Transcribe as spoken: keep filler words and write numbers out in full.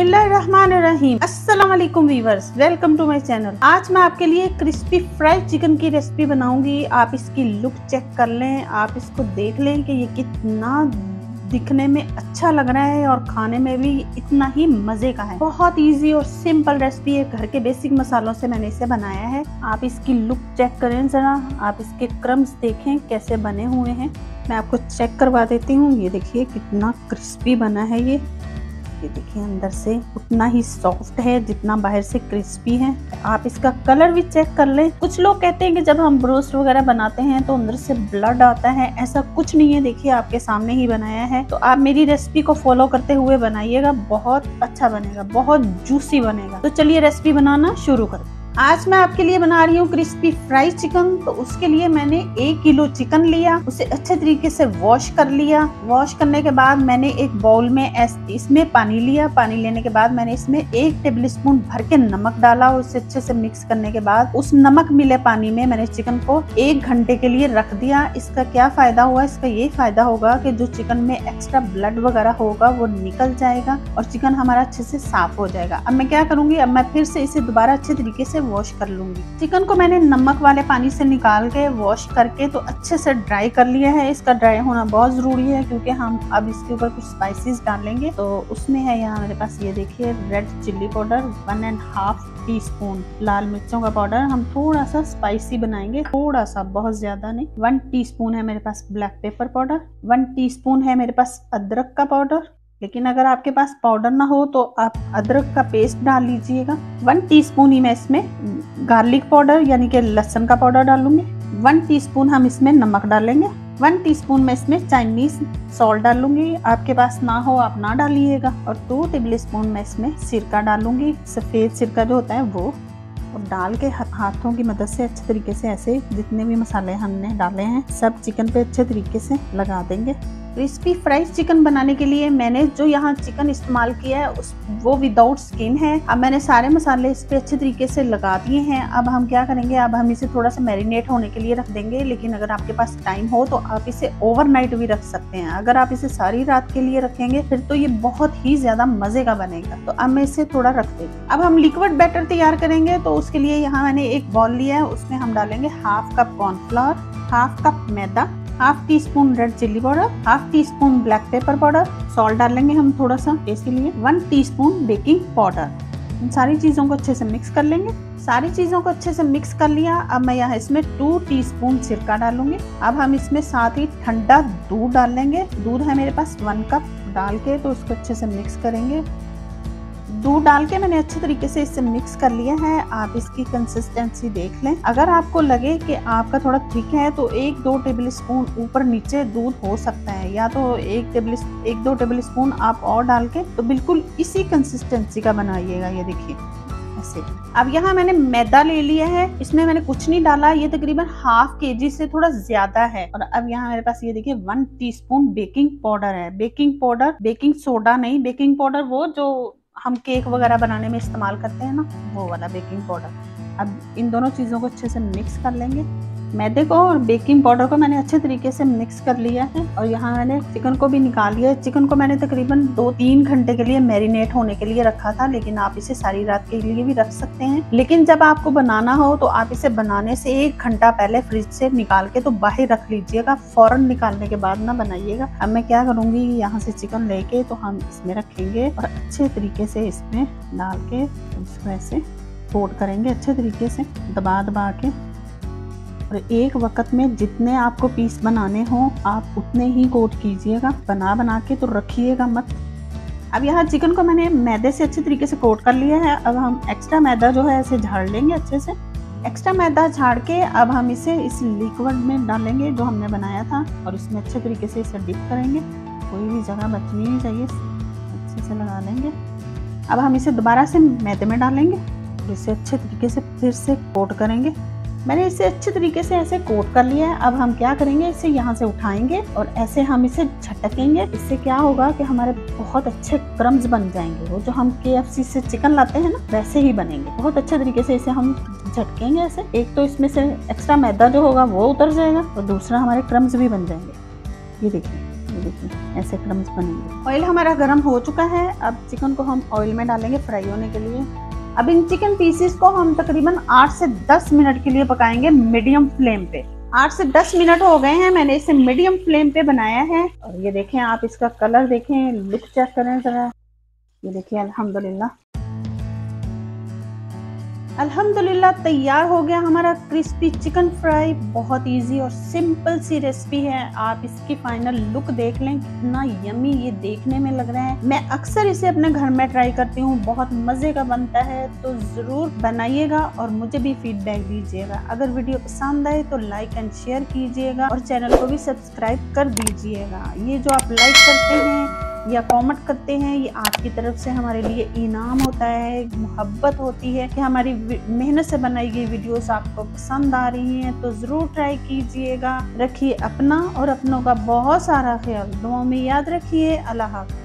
बिस्मिल्लाहिर्रहमानिर्रहीम। अस्सलाम वालेकुम viewers, welcome to my channel. आज मैं आपके लिए क्रिस्पी फ्राइड चिकन की रेसिपी बनाऊंगी। आप इसकी लुक चेक कर लें, आप इसको देख लें कि ये कितना दिखने में अच्छा लग रहा है और खाने में भी इतना ही मजे का है। बहुत इजी और सिंपल रेसिपी है, घर के बेसिक मसालों से मैंने इसे बनाया है। आप इसकी लुक चेक करें जरा, आप इसके क्रम्स देखें कैसे बने हुए हैं। मैं आपको चेक करवा देती हूँ। ये देखिए कितना क्रिस्पी बना है। ये ये देखिए अंदर से उतना ही सॉफ्ट है जितना बाहर से क्रिस्पी है। आप इसका कलर भी चेक कर लें। कुछ लोग कहते हैं कि जब हम ब्रोस्ट वगैरह बनाते हैं तो अंदर से ब्लड आता है, ऐसा कुछ नहीं है। देखिए आपके सामने ही बनाया है। तो आप मेरी रेसिपी को फॉलो करते हुए बनाइएगा, बहुत अच्छा बनेगा, बहुत जूसी बनेगा। तो चलिए रेसिपी बनाना शुरू करते हैं। आज मैं आपके लिए बना रही हूँ क्रिस्पी फ्राइड चिकन। तो उसके लिए मैंने एक किलो चिकन लिया, उसे अच्छे तरीके से वॉश कर लिया। वॉश करने के बाद मैंने एक बाउल में इसमें पानी लिया। पानी लेने के बाद मैंने इसमें एक टेबल स्पून भर के नमक डाला। उसे अच्छे से मिक्स करने के बाद उस नमक मिले पानी में मैंने चिकन को एक घंटे के लिए रख दिया। इसका क्या फायदा हुआ? इसका ये फायदा होगा कि जो चिकन में एक्स्ट्रा ब्लड वगैरह होगा वो निकल जाएगा और चिकन हमारा अच्छे से साफ हो जाएगा। अब मैं क्या करूंगी, अब मैं फिर से इसे दोबारा अच्छे तरीके से वॉश कर लूंगी। चिकन को मैंने नमक वाले पानी से निकाल के वॉश करके तो अच्छे से ड्राई कर लिया है। इसका ड्राई होना बहुत जरूरी है क्योंकि हम अब इसके ऊपर कुछ स्पाइसेस डालेंगे। तो उसमें है यहाँ मेरे पास, ये देखिए, red chilli powder one and half teaspoon, लाल मिर्चों का पाउडर। हम थोड़ा सा स्पाइसी बनाएंगे, थोड़ा सा, बहुत ज्यादा नहीं। वन टी स्पून है मेरे पास black pepper powder. One teaspoon है मेरे पास अदरक का पाउडर, लेकिन अगर आपके पास पाउडर ना हो तो आप अदरक का पेस्ट डाल लीजिएगा। वन टीस्पून ही मैं इसमें गार्लिक पाउडर यानी कि लहसुन का पाउडर डालूंगी। वन टीस्पून हम इसमें नमक डालेंगे। वन टीस्पून मैं इसमें चाइनीज सॉल्ट डालूंगी। आपके पास ना हो आप ना डालिएगा। और दो टेबल स्पून मैं इसमें सिरका डालूंगी, सफेद सिरका जो होता है वो। और डाल के हाथों की मदद से अच्छे तरीके से ऐसे जितने भी मसाले हमने डाले हैं सब चिकन पे अच्छे तरीके से लगा देंगे। क्रिस्पी फ्राइड चिकन बनाने के लिए मैंने जो यहाँ चिकन इस्तेमाल किया है उस वो विदाउट स्किन है। अब मैंने सारे मसाले इस पे अच्छे तरीके से लगा दिए हैं। अब हम क्या करेंगे, अब हम इसे थोड़ा सा मैरिनेट होने के लिए रख देंगे। लेकिन अगर आपके पास टाइम हो तो आप इसे ओवरनाइट भी रख सकते हैं। अगर आप इसे सारी रात के लिए रखेंगे फिर तो ये बहुत ही ज्यादा मजे का बनेगा। तो अब मैं इसे थोड़ा रख देंगे। अब हम लिक्विड बैटर तैयार करेंगे। तो उसके लिए यहाँ मैंने एक बॉल लिया है, उसमें हम डालेंगे half cup cornflour, half cup maida, half teaspoon red chilli powder, half teaspoon black pepper powder, salt डालेंगे हम थोड़ा सा टेस्ट के लिए, वन टीस्पून बेकिंग पाउडर। इन सारी चीजों को अच्छे से मिक्स कर लेंगे। सारी चीजों को अच्छे से मिक्स कर लिया। अब मैं यहाँ इसमें टू टीस्पून सिरका डालूंगी। अब हम इसमें साथ ही ठंडा दूध डाल लेंगे। दूध है मेरे पास वन कप, डाल के तो उसको अच्छे से मिक्स करेंगे। दूध डाल के मैंने अच्छे तरीके से इसे मिक्स कर लिया है। आप इसकी कंसिस्टेंसी देख लें। अगर आपको लगे कि आपका थोड़ा थिक है तो एक दो टेबल स्पून ऊपर नीचे दूध हो सकता है, या तो एक टेबल एक दो टेबल स्पून आप और डाल के तो बिल्कुल इसी कंसिस्टेंसी का बनाइएगा। ये देखिए ऐसे। अब यहाँ मैंने मैदा ले लिया है, इसमें मैंने कुछ नहीं डाला। ये तकरीबन हाफ के जी से थोड़ा ज्यादा है। और अब यहाँ मेरे पास ये देखिए वन टीस्पून बेकिंग पाउडर है। बेकिंग पाउडर, बेकिंग सोडा नहीं, बेकिंग पाउडर वो जो हम केक वगैरह बनाने में इस्तेमाल करते हैं ना, वो वाला बेकिंग पाउडर। अब इन दोनों चीज़ों को अच्छे से मिक्स कर लेंगे। मैदे को और बेकिंग पाउडर को मैंने अच्छे तरीके से मिक्स कर लिया है। और यहाँ मैंने चिकन को भी निकाल लिया है। चिकन को मैंने तकरीबन दो तीन घंटे के लिए मैरिनेट होने के लिए रखा था, लेकिन आप इसे सारी रात के लिए भी रख सकते हैं। लेकिन जब आपको बनाना हो तो आप इसे बनाने से एक घंटा पहले फ्रिज से निकाल के तो बाहर रख लीजिएगा, फौरन निकालने के बाद ना बनाइएगा। अब मैं क्या करूँगी, यहाँ से चिकन लेके तो हम इसमें रखेंगे और अच्छे तरीके से इसमें डाल के इसको ऐसे कोट करेंगे अच्छे तरीके से दबा दबा के। और एक वक्त में जितने आपको पीस बनाने हो आप उतने ही कोट कीजिएगा, बना बना के तो रखिएगा मत। अब यहाँ चिकन को मैंने मैदे से अच्छे तरीके से कोट कर लिया है। अब हम एक्स्ट्रा मैदा जो है ऐसे झाड़ लेंगे अच्छे से। एक्स्ट्रा मैदा झाड़ के अब हम इसे इस लिक्विड में डालेंगे जो हमने बनाया था और इसमें अच्छे तरीके से इसे डिप करेंगे। कोई भी जगह बचनी नहीं चाहिए, अच्छे से लगा लेंगे। अब हम इसे दोबारा से मैदे में डालेंगे और इसे अच्छे तरीके से फिर से कोट करेंगे। मैंने इसे अच्छे तरीके से ऐसे कोट कर लिया है। अब हम क्या करेंगे, इसे यहाँ से उठाएंगे और ऐसे हम इसे झटकेंगे। इससे क्या होगा कि हमारे बहुत अच्छे क्रम्स बन जाएंगे। वो जो हम के एफ सी से चिकन लाते हैं ना, वैसे ही बनेंगे। बहुत अच्छे तरीके से इसे हम झटकेंगे ऐसे। एक तो इसमें से एक्स्ट्रा मैदा जो होगा वो उतर जाएगा और दूसरा हमारे क्रम्स भी बन जाएंगे। ये देखिए ये देखिए ऐसे क्रम्स बनेंगे। ऑयल हमारा गर्म हो चुका है। अब चिकन को हम ऑयल में डालेंगे फ्राई होने के लिए। अब इन चिकन पीसेस को हम तकरीबन आठ से दस मिनट के लिए पकाएंगे मीडियम फ्लेम पे। आठ से दस मिनट हो गए हैं, मैंने इसे मीडियम फ्लेम पे बनाया है। और ये देखें, आप इसका कलर देखें, लुक चेक करें जरा। ये देखिए अल्हम्दुलिल्लाह अल्हम्दुलिल्लाह तैयार हो गया हमारा क्रिस्पी चिकन फ्राई। बहुत इजी और सिंपल सी रेसिपी है। आप इसकी फाइनल लुक देख लें, कितना यमी ये देखने में लग रहा है। मैं अक्सर इसे अपने घर में ट्राई करती हूँ, बहुत मजे का बनता है। तो जरूर बनाइएगा और मुझे भी फीडबैक दीजिएगा। अगर वीडियो पसंद आए तो लाइक एंड शेयर कीजिएगा और चैनल को भी सब्सक्राइब कर दीजिएगा। ये जो आप लाइक करते हैं या कमेंट करते हैं, ये आपकी तरफ से हमारे लिए इनाम होता है, मोहब्बत होती है कि हमारी मेहनत से बनाई गई वीडियोस आपको पसंद आ रही हैं। तो ज़रूर ट्राई कीजिएगा। रखिए अपना और अपनों का बहुत सारा ख्याल। दुआओं में याद रखिए। अल्लाह हाफ़िज़।